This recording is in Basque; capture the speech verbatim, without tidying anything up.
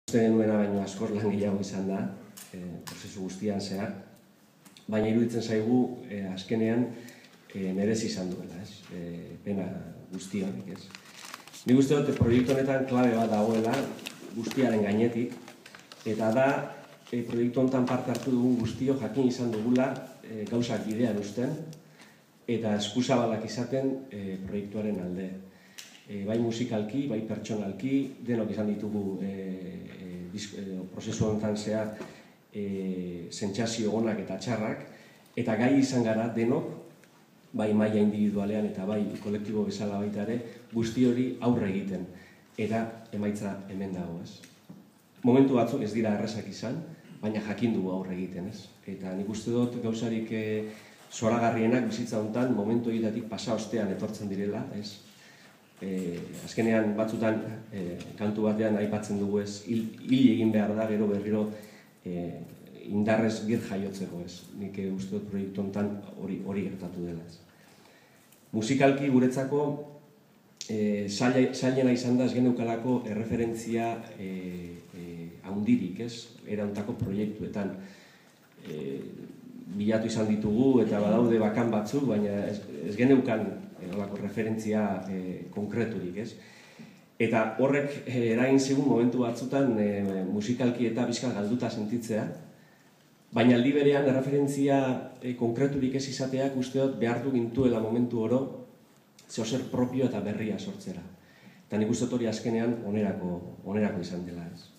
Uste genuena baino askoz lan gehiago izan da, e, prozesu guztian zehar, baina iruditzen zaigu e, azkenean e, merezi izan duela, ez? E, pena guzti honek, ez? Nik uste dut proiektu honetan klabe bat dagoela guztiaren gainetik, eta da e, proiektu honetan parte hartu dugun guztio jakin izan dugula e, gauzak bidean uzten, eta eskuzabalak izaten e, proiektuaren alde. E, bai musikalki, bai pertsonalki, denok izan ditugu e, e, disko, e, prozesu honetan zehar e, sentsazio onak eta txarrak, eta gai izan gara denok, bai maila individualean eta bai kolektibo bezala baita ere, guzti hori aurre egiten, eta emaitza hemen dago, ez? Momentu batzuk ez dira errezak izan, baina jakin dugu aurre egiten, ez? Eta nik uste dut gauzarik e, zoragarrienak bizitza honetan momentu egitatik pasa ostean etortzen direla, ez? E, azkenean batzutan e, kantu batean aipatzen dugu ez, hil, hil egin behar da gero berriro e, indarrez bir jaiotzeko, ez. Nik e, uste dut proiektu honetan hori, hori gertatu dela, ez. Musikalki guretzako e, zailena izan da ez geneukalako erreferentzia e, e, haundirik, ez, erauntako proiektuetan. E, bilatu izan ditugu eta badaude bakan batzuk, baina ez, ez geneukan olako referentzia e, konkreturik, ez? Eta horrek e, eragin zigun momentu batzutan e, musikalki eta bizka galduta sentitzea, baina aldi berean referentzia e, konkreturik ez izateak uste dut behartu gintuela momentu oro zeozer propio eta berria sortzera. Eta nik uste dut hori azkenean onerako, onerako izan dela, ez?